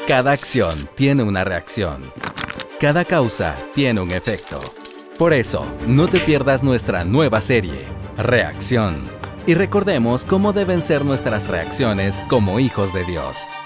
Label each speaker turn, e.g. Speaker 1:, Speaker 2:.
Speaker 1: Cada acción tiene una reacción. Cada causa tiene un efecto. Por eso, no te pierdas nuestra nueva serie, Reacción. Y recordemos cómo deben ser nuestras reacciones como hijos de Dios.